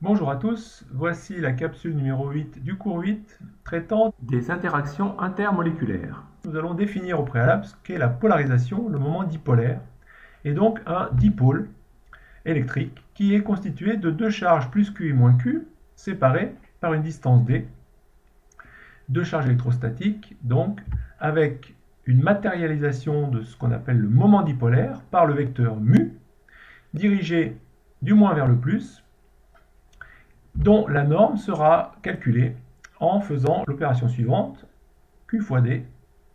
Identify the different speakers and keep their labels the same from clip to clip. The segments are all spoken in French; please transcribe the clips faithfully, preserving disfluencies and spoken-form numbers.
Speaker 1: Bonjour à tous, voici la capsule numéro huit du cours huit traitant des interactions intermoléculaires. Nous allons définir au préalable ce qu'est la polarisation, le moment dipolaire, et donc un dipôle électrique qui est constitué de deux charges plus Q et moins Q séparées par une distance d, deux charges électrostatiques, donc avec une matérialisation de ce qu'on appelle le moment dipolaire par le vecteur mu, dirigé du moins vers le plus, dont la norme sera calculée en faisant l'opération suivante, Q fois D,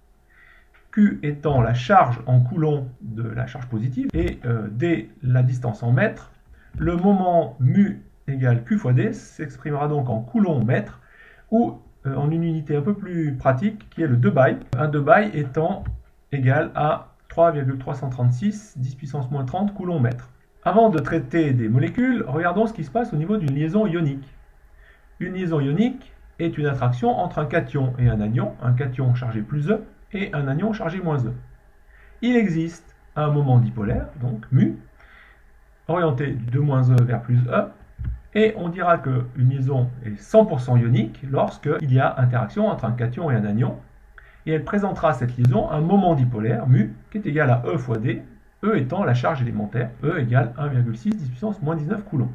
Speaker 1: Q étant la charge en coulomb de la charge positive, et euh, D la distance en mètres. Le moment mu égale Q fois D s'exprimera donc en coulomb mètre, ou euh, en une unité un peu plus pratique, qui est le debye, un debye étant égal à trois virgule trois cent trente-six, dix puissance moins trente coulomb mètre. Avant de traiter des molécules, regardons ce qui se passe au niveau d'une liaison ionique. Une liaison ionique est une attraction entre un cation et un anion, un cation chargé plus E et un anion chargé moins E. Il existe un moment dipolaire, donc mu, orienté de moins E vers plus E, et on dira qu'une liaison est cent pour cent ionique lorsqu'il y a interaction entre un cation et un anion, et elle présentera cette liaison un moment dipolaire, mu, qui est égal à E fois D, E étant la charge élémentaire, E égale un virgule six, dix puissance moins dix-neuf coulombs.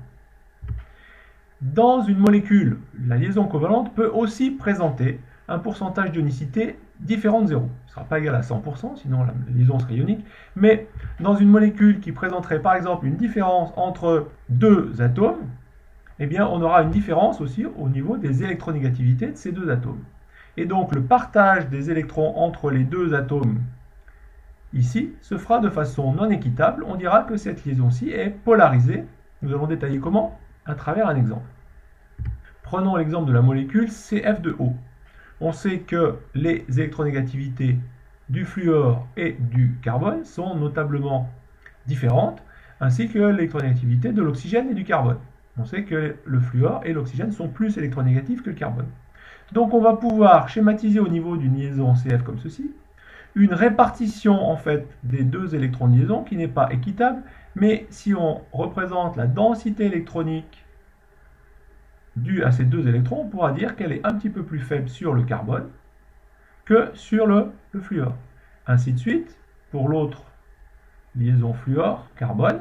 Speaker 1: Dans une molécule, la liaison covalente peut aussi présenter un pourcentage d'ionicité différent de zéro. Ce ne sera pas égal à cent pour cent, sinon la liaison serait ionique, mais dans une molécule qui présenterait par exemple une différence entre deux atomes, eh bien on aura une différence aussi au niveau des électronégativités de ces deux atomes. Et donc le partage des électrons entre les deux atomes ici se fera de façon non équitable. On dira que cette liaison-ci est polarisée. Nous allons détailler comment à travers un exemple. Prenons l'exemple de la molécule C F deux O. On sait que les électronégativités du fluor et du carbone sont notablement différentes, ainsi que l'électronégativité de l'oxygène et du carbone. On sait que le fluor et l'oxygène sont plus électronégatifs que le carbone. Donc on va pouvoir schématiser au niveau d'une liaison C F comme ceci, une répartition en fait des deux électrons de liaison qui n'est pas équitable, mais si on représente la densité électronique due à ces deux électrons, on pourra dire qu'elle est un petit peu plus faible sur le carbone que sur le, le fluor. Ainsi de suite, pour l'autre liaison fluor-carbone,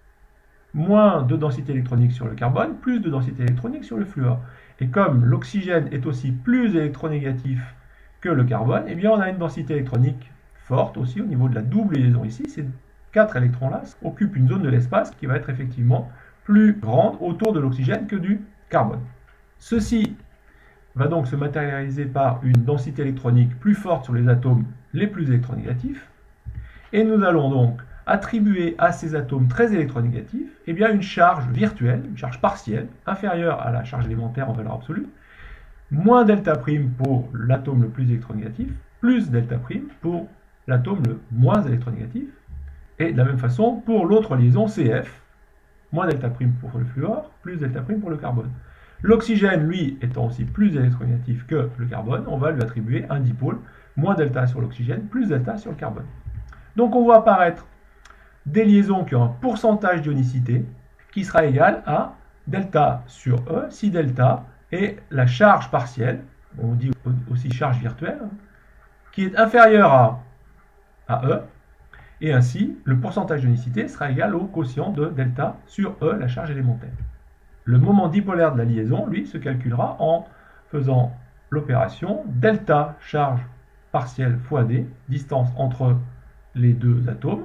Speaker 1: moins de densité électronique sur le carbone, plus de densité électronique sur le fluor. Et comme l'oxygène est aussi plus électronégatif que le carbone, eh bien on a une densité électronique forte aussi au niveau de la double liaison ici. Ces quatre électrons-là occupent une zone de l'espace qui va être effectivement plus grande autour de l'oxygène que du carbone. Ceci va donc se matérialiser par une densité électronique plus forte sur les atomes les plus électronégatifs. Et nous allons donc attribuer à ces atomes très électronégatifs eh bien une charge virtuelle, une charge partielle, inférieure à la charge élémentaire en valeur absolue, moins delta prime pour l'atome le plus électronégatif, plus delta prime pour l'atome le moins électronégatif. Et de la même façon, pour l'autre liaison C F, moins delta prime pour le fluor, plus delta prime pour le carbone. L'oxygène, lui, étant aussi plus électronégatif que le carbone, on va lui attribuer un dipôle, moins delta sur l'oxygène, plus delta sur le carbone. Donc on voit apparaître des liaisons qui ont un pourcentage d'ionicité qui sera égal à delta sur E, si delta est la charge partielle, on dit aussi charge virtuelle, qui est inférieure à, à E, et ainsi le pourcentage d'ionicité sera égal au quotient de delta sur E, la charge élémentaire. Le moment dipolaire de la liaison, lui, se calculera en faisant l'opération delta charge partielle fois D, distance entre les deux atomes,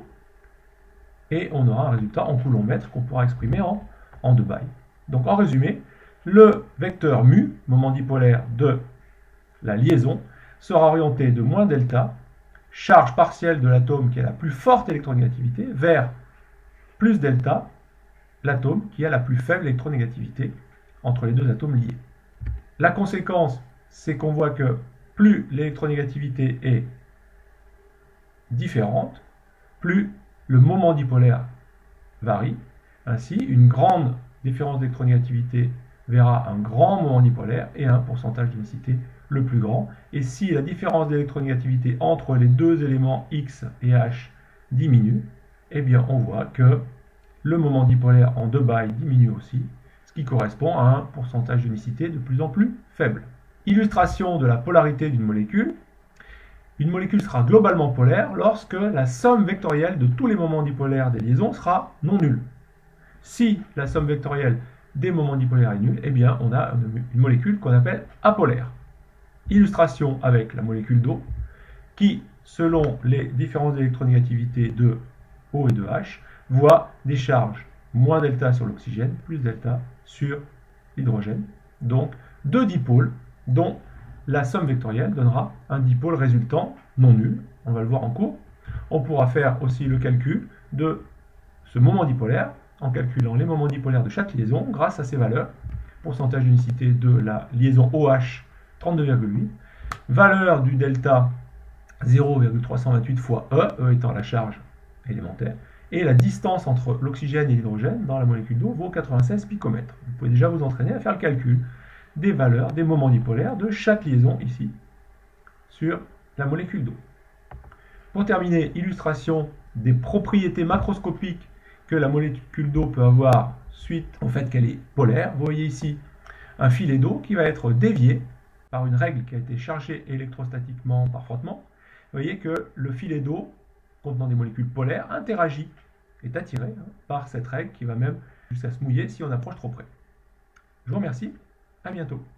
Speaker 1: et on aura un résultat en coulomb-mètre qu'on pourra exprimer en, en debye. Donc en résumé, le vecteur mu, moment dipolaire de la liaison, sera orienté de moins delta, charge partielle de l'atome qui a la plus forte électronégativité, vers plus delta, l'atome qui a la plus faible électronégativité entre les deux atomes liés. La conséquence, c'est qu'on voit que plus l'électronégativité est différente, plus le moment dipolaire varie. Ainsi, une grande différence d'électronégativité verra un grand moment dipolaire et un pourcentage d'unicité le plus grand. Et si la différence d'électronégativité entre les deux éléments X et H diminue, eh bien on voit que le moment dipolaire en debye diminue aussi, ce qui correspond à un pourcentage d'unicité de plus en plus faible. Illustration de la polarité d'une molécule. Une molécule sera globalement polaire lorsque la somme vectorielle de tous les moments dipolaires des liaisons sera non nulle. Si la somme vectorielle des moments dipolaires est nulle, eh bien on a une molécule qu'on appelle apolaire. Illustration avec la molécule d'eau qui, selon les différences d'électronégativité de O et de H, voit des charges moins delta sur l'oxygène, plus delta sur l'hydrogène. Donc deux dipôles dont la somme vectorielle donnera un dipôle résultant non nul. On va le voir en cours. On pourra faire aussi le calcul de ce moment dipolaire en calculant les moments dipolaires de chaque liaison grâce à ces valeurs. Pourcentage d'unicité de la liaison OH, trente-deux virgule huit. Valeur du delta, zéro virgule trois cent vingt-huit fois E, E étant la charge élémentaire. Et la distance entre l'oxygène et l'hydrogène dans la molécule d'eau vaut quatre-vingt-seize picomètres. Vous pouvez déjà vous entraîner à faire le calcul des valeurs des moments dipolaires de chaque liaison ici sur la molécule d'eau. Pour terminer, illustration des propriétés macroscopiques que la molécule d'eau peut avoir suite au fait qu'elle est polaire. Vous voyez ici un filet d'eau qui va être dévié par une règle qui a été chargée électrostatiquement par frottement. Vous voyez que le filet d'eau contenant des molécules polaires interagit, est attiré hein, par cette règle qui va même jusqu'à se mouiller si on approche trop près. Je vous remercie. À bientôt.